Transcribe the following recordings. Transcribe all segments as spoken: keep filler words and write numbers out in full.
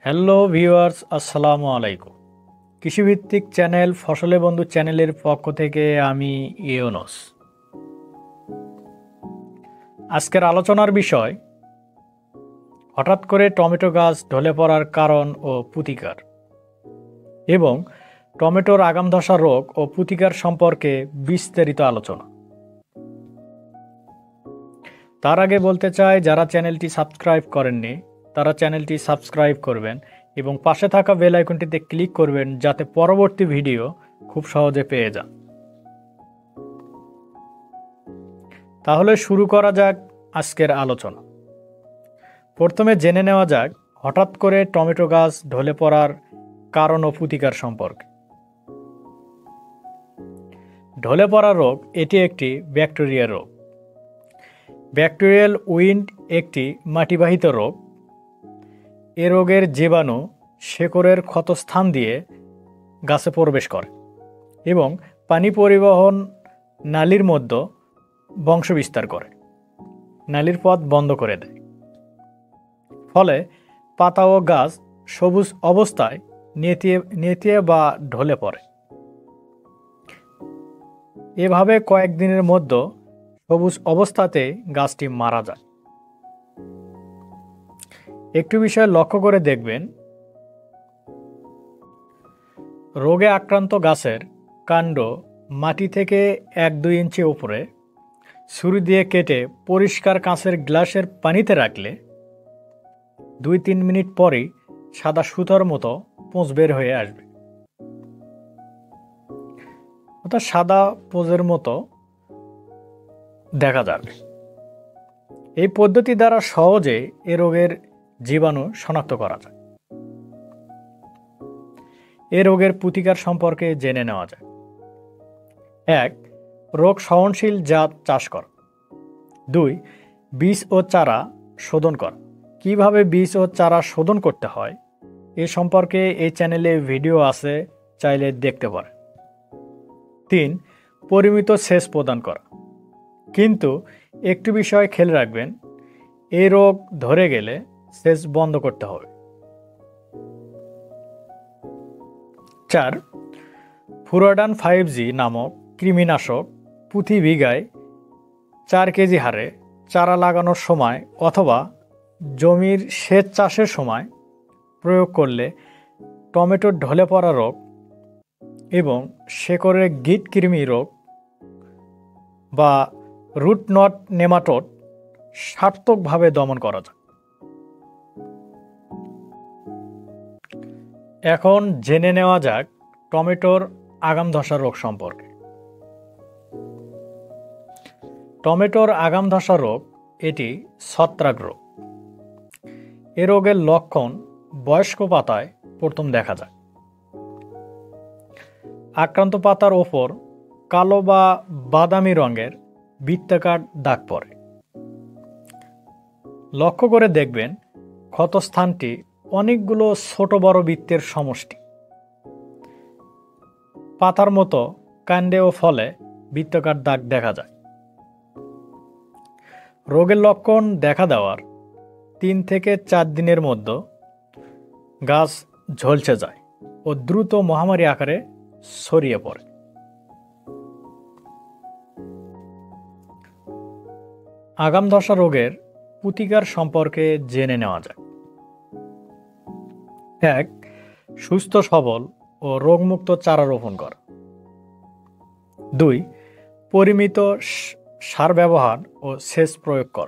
Hello viewers, আসসালামু আলাইকুম। কৃষিভিত্তিক চ্যানেল ফসলে বন্ধু চ্যানেলের পক্ষ থেকে আমি ইউনুস। আজকের আলোচনার বিষয় হঠাৎ করে টমেটো গাছ ঢলে পড়ার কারণ ও প্রতিকার এবং টমেটোর আগাম ধসা রোগ ও প্রতিকার সম্পর্কে বিস্তারিত আলোচনা। তার আগে বলতে চাই, যারা চ্যানেলটি সাবস্ক্রাইব করেননি তারা চ্যানেলটি সাবস্ক্রাইব করবেন এবং পাশে থাকা বেল আইকনটিতে ক্লিক করবেন যাতে পরবর্তী ভিডিও খুব সহজে পেয়ে যান। তাহলে শুরু করা যাক আজকের আলোচনা। প্রথমে জেনে নেওয়া যাক হঠাৎ করে টমেটো গাছ ঢলে পড়ার কারণ ও প্রতিকার সম্পর্কে। ঢলে পড়া রোগ এটি একটি ব্যাকটেরিয়া রোগ। ব্যাকটেরিয়াল উইন্ড একটি মাটিবাহিত রোগ। এ রোগের জীবাণু শেকড়ের ক্ষতস্থান দিয়ে গাছে প্রবেশ করে এবং পানি পরিবহন নালীর মধ্যে বংশবিস্তার করে, নালীর পথ বন্ধ করে দেয়। ফলে পাতা ও গাছ সবুজ অবস্থায় নেতিয়ে নেতিয়ে বা ঢলে পড়ে। এভাবে কয়েকদিনের মধ্যে সবুজ অবস্থাতে গাছটি মারা যায়। একটু বিষয় লক্ষ্য করে দেখবেন, রোগে আক্রান্ত গাছের কাণ্ড মাটি থেকে এক দুই ইঞ্চি উপরে ছুরি দিয়ে কেটে পরিষ্কার কাঁচের গ্লাসের পানিতে রাখলে দুই তিন মিনিট পরেই সাদা সুতোর মতো পোঁজ বের হয়ে আসবে, অর্থাৎ সাদা পোঁজের মতো দেখা যাবে। এই পদ্ধতি দ্বারা সহজে এ রোগের জীবাণু শনাক্ত করা যায়। এ রোগের প্রতিকার সম্পর্কে জেনে নেওয়া যায়। এক, রোগ সহনশীল জাত চাষ করা। দুই, বীজ ও চারা শোধন করা। কিভাবে বীজ ও চারা শোধন করতে হয় এ সম্পর্কে এই চ্যানেলে ভিডিও আছে, চাইলে দেখতে পারেন। তিন, পরিমিত সেচ প্রদান করা। কিন্তু একটি বিষয় খেয়াল রাখবেন, এই রোগ ধরে গেলে সেচ বন্ধ করতে হবে। চার, ফুরাডান ফাইভ জি নামক কৃমিনাশক প্রতি বিঘায় চার কেজি হারে চারা লাগানোর সময় অথবা জমির সেচ চাষের সময় প্রয়োগ করলে টমেটোর ঢলে পড়া রোগ এবং শেকড়ের গিট কৃমি রোগ বা রুট নট নেমাটোড সার্থকভাবে দমন করা যায়। এখন জেনে নেওয়া যাক টমেটোর আগাম ধসা রোগ সম্পর্কে। টমেটোর আগাম ধসা রোগ এটি ছত্রাক রোগ। এ রোগের লক্ষণ বয়স্ক পাতায় প্রথম দেখা যায়। আক্রান্ত পাতার ওপর কালো বা বাদামি রঙের বৃত্তাকার দাগ পড়ে। লক্ষ্য করে দেখবেন ক্ষতস্থানটি অনেকগুলো ছোট বড় বৃত্তের সমষ্টি। পাতার মতো কাণ্ডে ও ফলে বৃত্তাকার দাগ দেখা যায়। রোগের লক্ষণ দেখা দেওয়ার তিন থেকে চার দিনের মধ্যে গাছ ঝলসে যায় ও দ্রুত মহামারী আকারে ছড়িয়ে পড়ে। আগাম ধসা রোগের প্রতিকার সম্পর্কে জেনে নেওয়া যায়। এক, সুস্থ সবল ও রোগমুক্ত চারা রোপণ করা। দুই, পরিমিত সার ব্যবহার ও সেচ প্রয়োগ করা।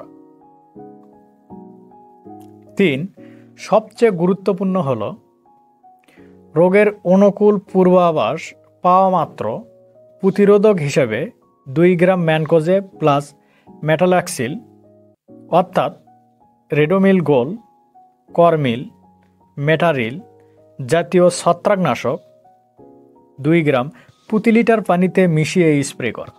তিন, সবচেয়ে গুরুত্বপূর্ণ হল রোগের অনুকূল পূর্বাভাস পাওয়া মাত্র প্রতিরোধক হিসেবে দুই গ্রাম ম্যানকোজে প্লাস মেটালাক্সিল অর্থাৎ রেডোমিল গোল, করমিল, মেটারিল জাতীয় ছত্রাকনাশক দুই গ্রাম প্রতি লিটার পানিতে মিশিয়ে স্প্রে করা।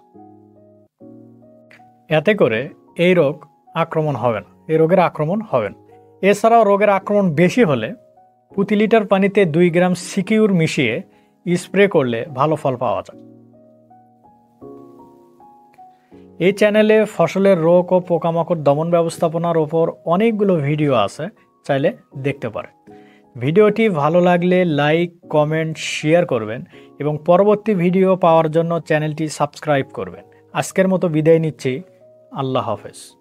এতে করে এই রোগ আক্রমণ হবে না, এই রোগের আক্রমণ হবে না। এছাড়াও রোগের আক্রমণ বেশি হলে প্রতি লিটার পানিতে দুই গ্রাম সিকিউর মিশিয়ে স্প্রে করলে ভালো ফল পাওয়া যায়। এই চ্যানেলে ফসলের রোগ ও পোকামাকড় দমন ব্যবস্থাপনার ওপর অনেকগুলো ভিডিও আছে, চাইলে দেখতে পারেন। ভিডিওটি ভালো লাগলে লাইক, কমেন্ট, শেয়ার করবেন এবং পরবর্তী ভিডিও পাওয়ার জন্য চ্যানেলটি সাবস্ক্রাইব করবেন। আজকের মতো বিদায় নিচ্ছি। আল্লাহ হাফেজ।